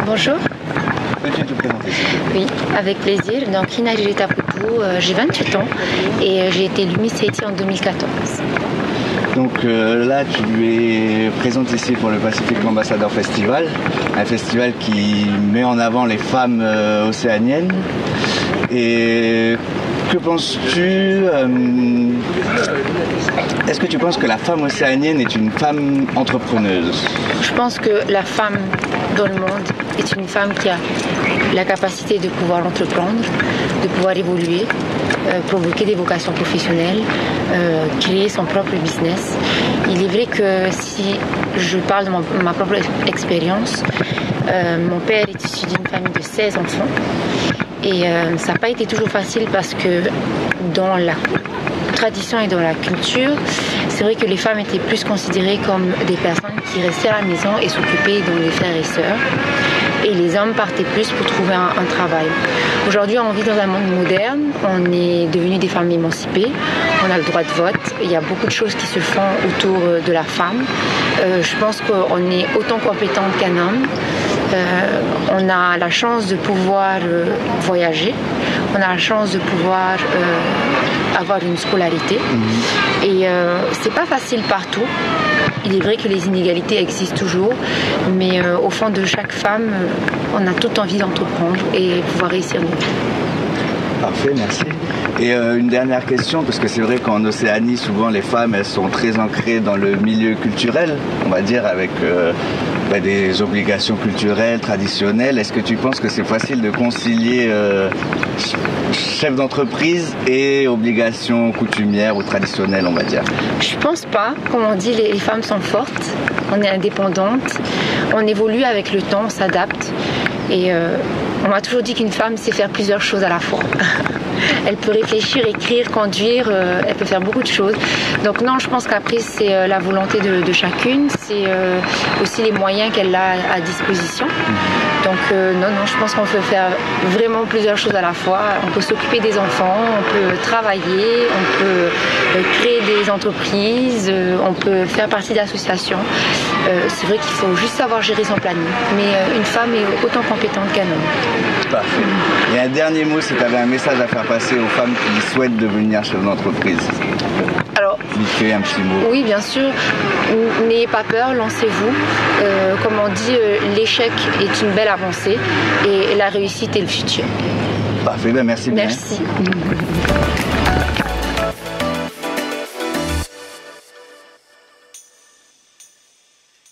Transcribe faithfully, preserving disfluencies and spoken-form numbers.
Bonjour. Peux-tu te présenter? Oui, avec plaisir. Donc, Inari Taputu, euh, j'ai vingt-huit ans et euh, j'ai été élue Miss Haïti en deux mille quatorze. Donc euh, là, tu es présente ici pour le Pacific Ambassador Festival, un festival qui met en avant les femmes euh, océaniennes. Et que penses-tu euh, Est-ce que tu penses que la femme océanienne est une femme entrepreneuse? Je pense que la femme dans le monde est une femme qui a la capacité de pouvoir entreprendre, de pouvoir évoluer, euh, provoquer des vocations professionnelles, euh, créer son propre business. Il est vrai que si je parle de mon, ma propre expérience, euh, mon père est issu d'une famille de seize enfants et euh, ça n'a pas été toujours facile parce que dans la tradition et dans la culture, c'est vrai que les femmes étaient plus considérées comme des personnes qui restaient à la maison et s'occupaient de les frères et sœurs. Et les hommes partaient plus pour trouver un, un travail. Aujourd'hui, on vit dans un monde moderne, on est devenus des femmes émancipées, on a le droit de vote, il y a beaucoup de choses qui se font autour de la femme. Euh, je pense qu'on est autant compétente qu'un homme. Euh, on a la chance de pouvoir euh, voyager, on a la chance de pouvoir euh, avoir une scolarité. Mmh. Et euh, c'est pas facile partout. Il est vrai que les inégalités existent toujours, mais euh, au fond de chaque femme, euh, on a toute envie d'entreprendre et pouvoir réussir nos vies. Parfait, merci. Et euh, une dernière question, parce que c'est vrai qu'en Océanie, souvent les femmes, elles sont très ancrées dans le milieu culturel, on va dire, avec euh, bah, des obligations culturelles, traditionnelles. Est-ce que tu penses que c'est facile de concilier euh, chef d'entreprise et obligations coutumières ou traditionnelles, on va dire? Je pense pas. Comme on dit, les, les femmes sont fortes, on est indépendantes, on évolue avec le temps, on s'adapte. Et euh, on m'a toujours dit qu'une femme sait faire plusieurs choses à la fois. Elle peut réfléchir, écrire, conduire, euh, elle peut faire beaucoup de choses. Donc non, je pense qu'après c'est euh, la volonté de, de chacune, c'est euh, aussi les moyens qu'elle a à disposition. Donc euh, non, non, je pense qu'on peut faire vraiment plusieurs choses à la fois. On peut s'occuper des enfants, on peut travailler, on peut euh, créer des entreprises, euh, on peut faire partie d'associations. Euh, c'est vrai qu'il faut juste savoir gérer son planning. Mais euh, une femme est autant compétente qu'un homme. Parfait. Et un dernier mot, si tu avais un message à faire passer aux femmes qui souhaitent devenir chef d'entreprise. Alors, vite fait, un petit mot. Oui, bien sûr. N'ayez pas peur, lancez-vous. Euh, comme on dit, euh, l'échec est une belle avancée et, et la réussite est le futur. Parfait, ben merci bien. Merci.